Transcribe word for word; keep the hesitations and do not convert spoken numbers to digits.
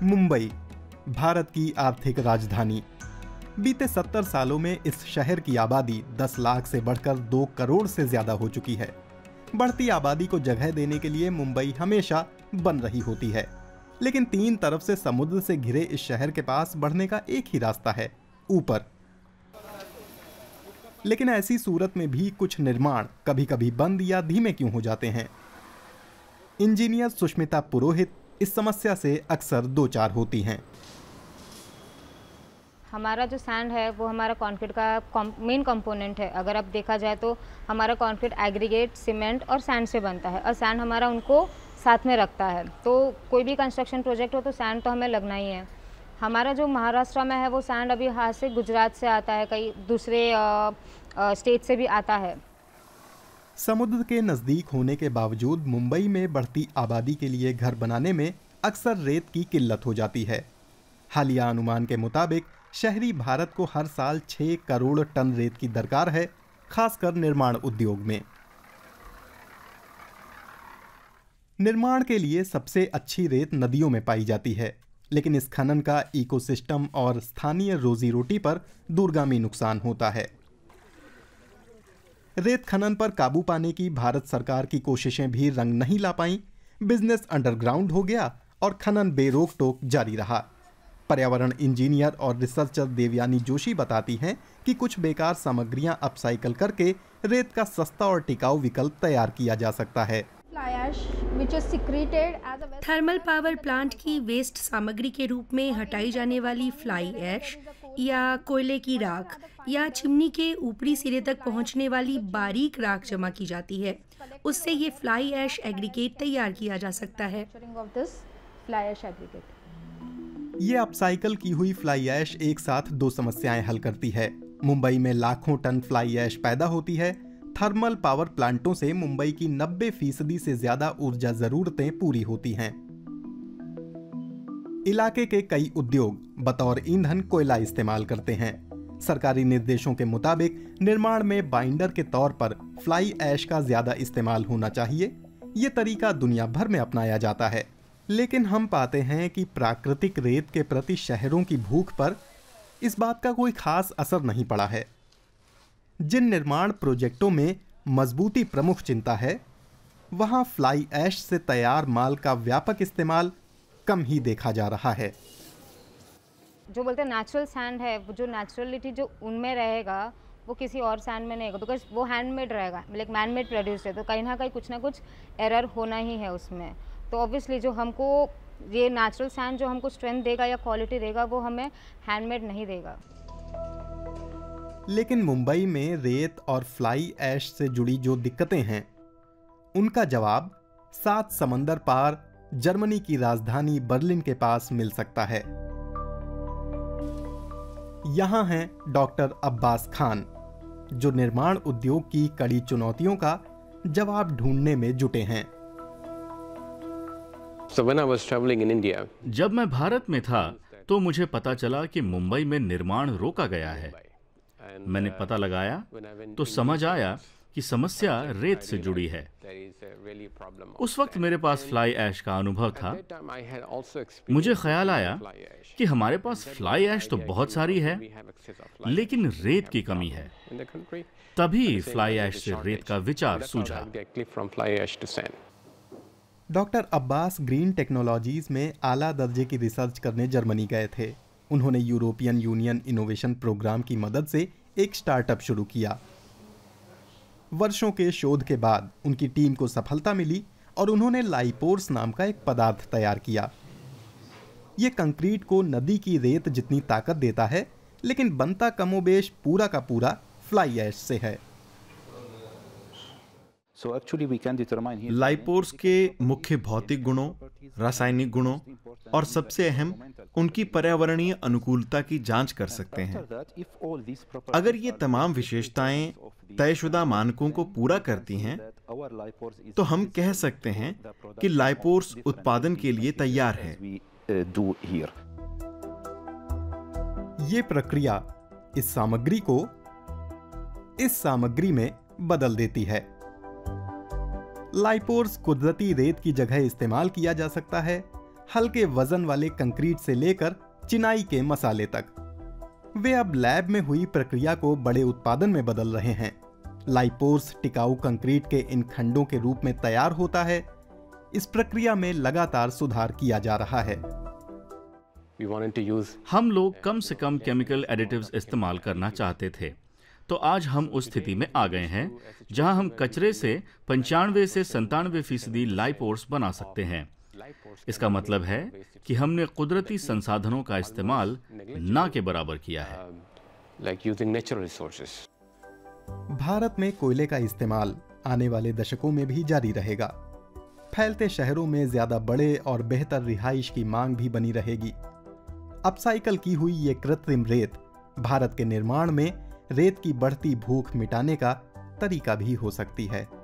मुंबई, भारत की आर्थिक राजधानी। बीते सत्तर सालों में इस शहर की आबादी दस लाख से बढ़कर दो करोड़ से ज्यादा हो चुकी है। बढ़ती आबादी को जगह देने के लिए मुंबई हमेशा बन रही होती है, लेकिन तीन तरफ से समुद्र से घिरे इस शहर के पास बढ़ने का एक ही रास्ता है, ऊपर। लेकिन ऐसी सूरत में भी कुछ निर्माण कभी कभी बंद या धीमे क्यों हो जाते हैं? इंजीनियर सुष्मिता पुरोहित इस समस्या से अक्सर दो चार होती हैं। हमारा जो सैंड है वो हमारा कंक्रीट का मेन कंपोनेंट है। अगर अब देखा जाए तो हमारा कंक्रीट एग्रीगेट, सीमेंट और सैंड से बनता है, और सैंड हमारा उनको साथ में रखता है। तो कोई भी कंस्ट्रक्शन प्रोजेक्ट हो तो सैंड तो हमें लगना ही है। हमारा जो महाराष्ट्र में है वो सैंड अभी यहाँ से गुजरात से आता है, कई दूसरे आ, आ, स्टेट से भी आता है। समुद्र के नजदीक होने के बावजूद मुंबई में बढ़ती आबादी के लिए घर बनाने में अक्सर रेत की किल्लत हो जाती है। हालिया अनुमान के मुताबिक शहरी भारत को हर साल छह करोड़ टन रेत की दरकार है, खासकर निर्माण उद्योग में। निर्माण के लिए सबसे अच्छी रेत नदियों में पाई जाती है, लेकिन इस खनन का इकोसिस्टम और स्थानीय रोजी रोटी पर दूरगामी नुकसान होता है। रेत खनन पर काबू पाने की भारत सरकार की कोशिशें भी रंग नहीं ला पाईं। बिजनेस अंडरग्राउंड हो गया और खनन बेरोक टोक जारी रहा। पर्यावरण इंजीनियर और रिसर्चर देवयानी जोशी बताती हैं कि कुछ बेकार सामग्रियां अपसाइकल करके रेत का सस्ता और टिकाऊ विकल्प तैयार किया जा सकता है। थर्मल पावर प्लांट की वेस्ट सामग्री के रूप में हटाई जाने वाली फ्लाई ऐश या कोयले की राख या चिमनी के ऊपरी सिरे तक पहुंचने वाली बारीक राख जमा की जाती है। उससे ये फ्लाई ऐश एग्रीगेट तैयार किया जा सकता है। ये अपसाइकल की हुई फ्लाई ऐश एक साथ दो समस्याएं हल करती है। मुंबई में लाखों टन फ्लाई ऐश पैदा होती है। थर्मल पावर प्लांटों से मुंबई की नब्बे फीसदी से ज्यादा ऊर्जा जरूरतें पूरी होती हैं। इलाके के कई उद्योग बतौर ईंधन कोयला इस्तेमाल करते हैं। सरकारी निर्देशों के मुताबिक निर्माण में बाइंडर के तौर पर फ्लाई ऐश का ज्यादा इस्तेमाल होना चाहिए। ये तरीका दुनिया भर में अपनाया जाता है, लेकिन हम पाते हैं कि प्राकृतिक रेत के प्रति शहरों की भूख पर इस बात का कोई खास असर नहीं पड़ा है। जिन निर्माण प्रोजेक्टों में मजबूती प्रमुख चिंता है, वहां फ्लाई ऐश से तैयार माल का व्यापक इस्तेमाल कम ही देखा जा रहा है। जो बोलते हैं नेचुरल सैंड है, जो नेचुरलिटी जो उनमें रहेगा वो किसी और सैंड में नहीं होगा, बिकॉज वो हैंडमेड रहेगा, लाइक मैन मेड प्रोड्यूस है। तो कहीं ना कहीं कुछ ना कुछ एरर होना ही है उसमें। तो ऑब्वियसली जो हमको ये नेचुरल सैंड जो हमको स्ट्रेंथ देगा या क्वालिटी देगा वो हमें हैंडमेड नहीं देगा। लेकिन मुंबई में रेत और फ्लाई ऐश से जुड़ी जो दिक्कतें हैं, उनका जवाब सात समंदर पार जर्मनी की राजधानी बर्लिन के पास मिल सकता है। यहां हैं डॉक्टर अब्बास खान, जो निर्माण उद्योग की कड़ी चुनौतियों का जवाब ढूंढने में जुटे हैं। So when I was traveling in India, जब मैं भारत में था तो मुझे पता चला कि मुंबई में निर्माण रोका गया है। मैंने पता लगाया तो समझ आया कि समस्या रेत से जुड़ी है। उस वक्त मेरे पास फ्लाई ऐश का अनुभव था। मुझे ख्याल आया कि हमारे पास फ्लाई ऐश तो बहुत सारी है, लेकिन रेत की कमी है। तभी फ्लाई ऐश से रेत का विचार सूझा। डॉक्टर अब्बास ग्रीन टेक्नोलॉजीज में आला दर्जे की रिसर्च करने जर्मनी गए थे। उन्होंने यूरोपियन यूनियन इनोवेशन प्रोग्राम की मदद से एक स्टार्टअप शुरू किया। वर्षों के शोध के बाद उनकी टीम को सफलता मिली और उन्होंने लाइपोर्स नाम का एक पदार्थ तैयार किया। यह कंक्रीट को नदी की रेत जितनी ताकत देता है, लेकिन बनता कमोबेश पूरा का पूरा फ्लाई ऐश से है। लाइपोर्स के मुख्य भौतिक गुणों, रासायनिक गुणों और सबसे अहम उनकी पर्यावरणीय अनुकूलता की जांच कर सकते हैं। अगर ये तमाम विशेषताएं तयशुदा मानकों को पूरा करती हैं, तो हम कह सकते हैं कि लाइपोर्स उत्पादन के लिए तैयार है। ये प्रक्रिया इस सामग्री को इस सामग्री में बदल देती है। लाइपोर्स कुदरती रेत की जगह इस्तेमाल किया जा सकता है। हल्के वजन वाले कंक्रीट से लेकर चिनाई के मसाले तक। वे अब लैब में हुई प्रक्रिया को बड़े उत्पादन में बदल रहे हैं। लाइपोर्स टिकाऊ कंक्रीट के इन खंडों के रूप में तैयार होता है। इस प्रक्रिया में लगातार सुधार किया जा रहा है। हम लोग कम से कम केमिकल एडिटिव्स इस्तेमाल करना चाहते थे, तो आज हम उस स्थिति में आ गए हैं जहां हम कचरे से पंचानवे से संतानवे फीसदी लाइपोर्स बना सकते हैं। इसका मतलब है कि हमने कुदरती संसाधनों का इस्तेमाल ना के बराबर किया है। भारत में कोयले का इस्तेमाल आने वाले दशकों में भी जारी रहेगा। फैलते शहरों में ज्यादा बड़े और बेहतर रिहाइश की मांग भी बनी रहेगी। अपसाइकल की हुई ये कृत्रिम रेत भारत के निर्माण में रेत की बढ़ती भूख मिटाने का तरीका भी हो सकती है।